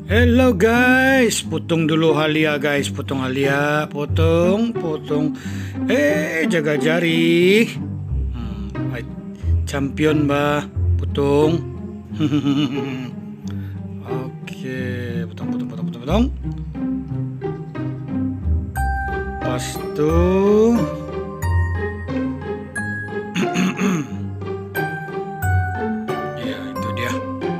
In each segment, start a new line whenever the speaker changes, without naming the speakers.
Hello guys, potong dulu halia guys, potong halia, potong. Jaga jari. Champion ba, potong. Oke, potong. Pas tuh. Ya, itu dia.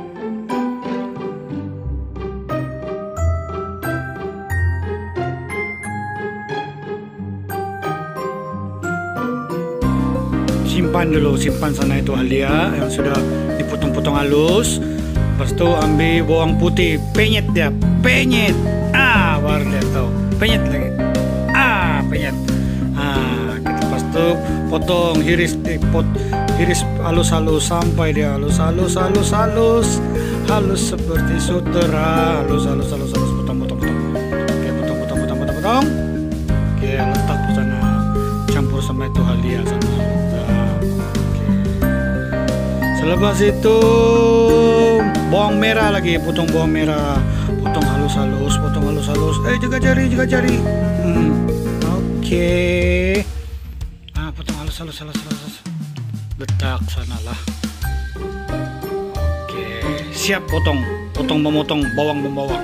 Simpan sana itu halia yang sudah dipotong-potong halus. Lepas itu ambil bawang putih, penyet. Baru dia tahu. Penyet lagi. Penyet. Lepas itu potong, hiris halus sampai dia halus seperti sutera. Halus, potong. Oke, potong. Oke, letak di sana. Campur sama itu halia sana. Selepas itu bawang merah lagi, potong bawang merah, potong halus. Jaga jari. Oke. Potong halus. Letak sanalah. Oke, siap memotong bawang.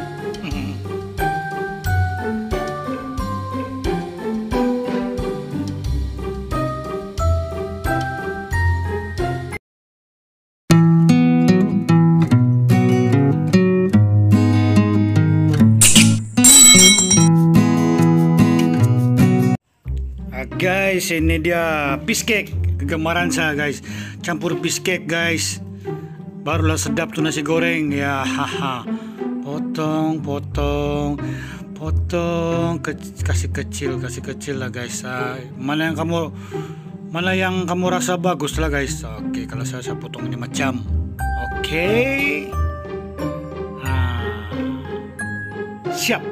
Guys, ini dia fish cake kegemaran saya guys. Campur fish cake guys, barulah sedap tuh nasi goreng ya. Potong, kasih kecil lah guys. Mana yang kamu rasa bagus lah guys. Oke, kalau saya potong ini macam. Oke. Siap.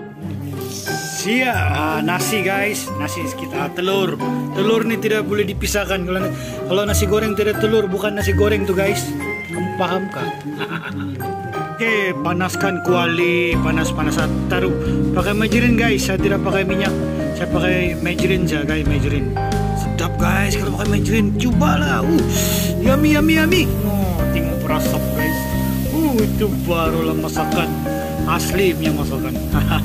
Nasi guys, nasi kita telur ini tidak boleh dipisahkan. Kalau nasi goreng tidak telur, bukan nasi goreng tuh guys. Kamu paham kah? Oke, panaskan kuali, panas. Taruh pakai margarin guys. Saya tidak pakai minyak, saya pakai margarin saja guys. Margarin sedap guys kalau pakai margarin. Cobalah. Yummy. Tengok perasap guys. Itu barulah masakan asli punya masakan.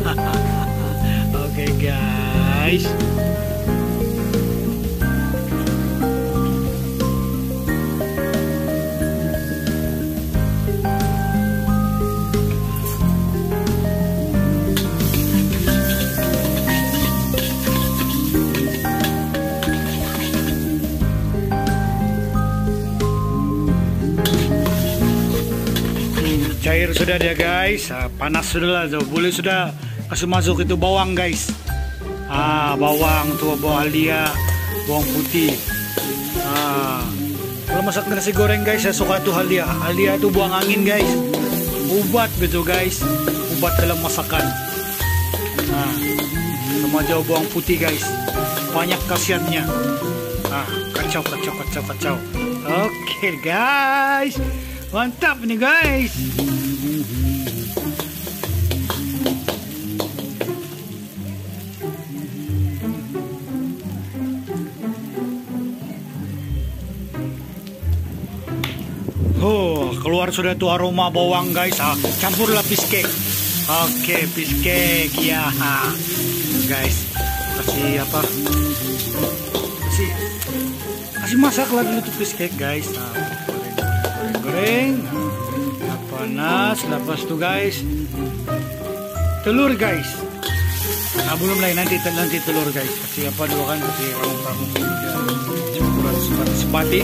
Oke guys. Cair sudah dia guys. Panas sudah lah, boleh sudah kasih masuk itu bawang guys. Bawang tuh, bawang halia, bawang putih. Kalau masak nasi goreng guys, saya suka tuh halia itu buang angin guys. Obat gitu guys, obat dalam masakan. Sama jauh bawang putih guys, banyak khasiatnya. Kacau. Oke guys, mantap nih guys. Keluar sudah tuh aroma bawang guys. Campurlah fish cake. Oke, fish cake ya guys. Kasih masak lah dulu tuh fish cake guys. Goreng. Panas. Lepas tuh guys, telur guys. Belum lagi nanti telur guys. Kasih apa dulu kan, kasih rangung campuran sepati.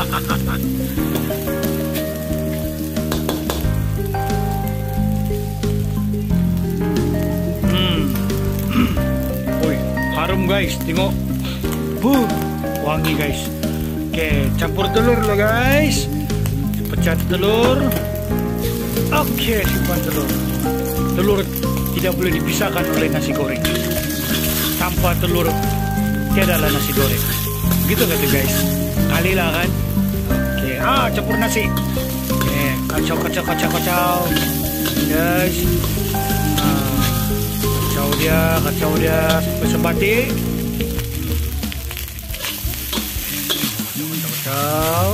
Harum guys, tengok. Wangi guys. Oke, campur telur lo guys. Pecah telur. Oke, simpan telur. Telur tidak boleh dipisahkan oleh nasi goreng. Tanpa telur tiadalah nasi goreng. Gitu gitu guys. Kalilah kan. Oke, campur nasi. Oke, kacau. Guys, kacau dia sampai sebati. Kacau.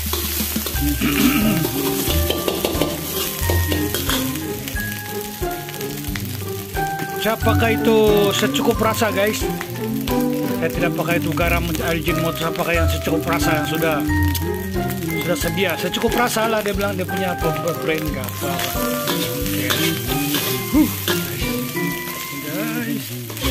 Saya pakai itu secukup rasa guys. Saya tidak pakai itu garam Ajinomoto, saya pakai yang secukup rasa yang sudah sedia. Secukup rasa lah dia bilang, dia punya brand apa. Guys.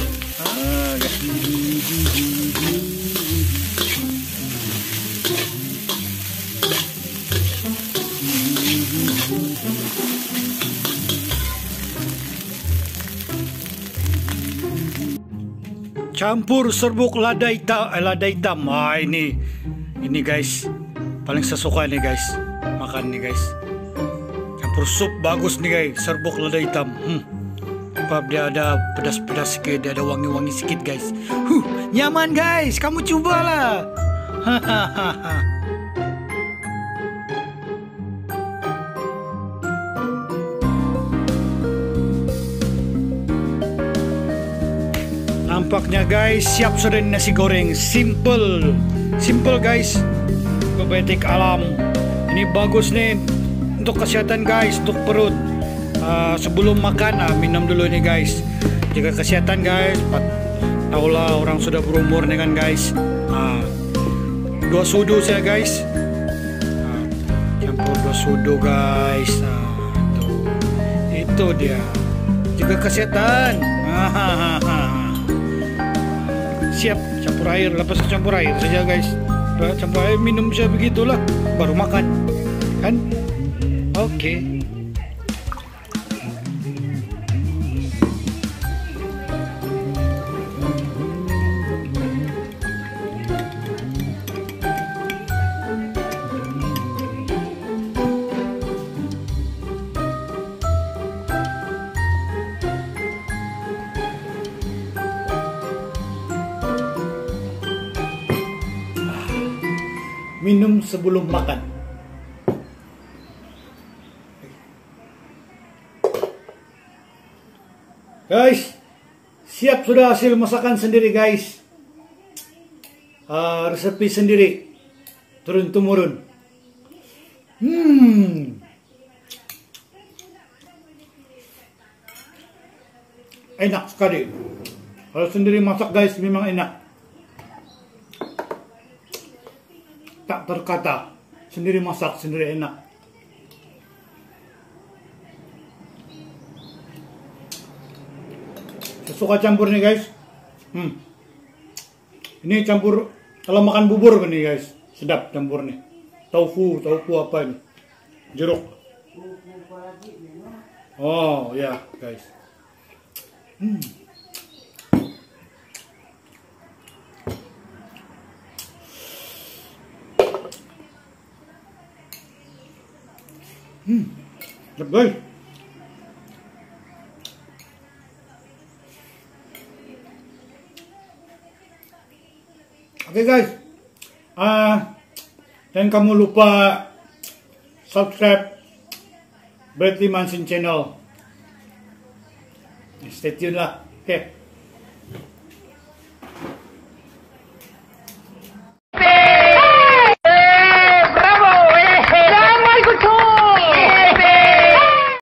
Campur serbuk lada hitam. Ini guys, paling sesuka nih guys, makan nih guys. Campur sup bagus nih guys, serbuk lada hitam. Sebab dia ada pedas-pedas sedikit, dia ada wangi-wangi sedikit guys. Nyaman guys, kamu cobalah. Hahaha. Nampaknya guys, siap sudah nasi goreng. Simple guys, probiotik alam. Ini bagus nih untuk kesehatan guys, untuk perut. Sebelum makan minum dulu nih guys, jaga kesehatan guys. Tahulah orang sudah berumur nih kan guys. 2 sudu saya guys, campur 2 sudu guys. Itu dia, jaga kesehatan. Siap, campur air, lepas campur air saja guys. Campur air, minum saja begitulah, baru makan kan. Oke. Minum sebelum makan. Guys, siap sudah hasil masakan sendiri guys. Resepi sendiri, turun temurun. Enak sekali. Kalau sendiri masak guys memang enak. Tak terkata, sendiri masak, sendiri enak. Saya suka campur nih guys. Ini campur, kalau makan bubur nih guys, sedap campur nih. Tofu apa ini? Jeruk. Oh ya guys. Guys. Oke guys. Dan kamu lupa subscribe Bradley Manson channel. Stay tune lah. Oke.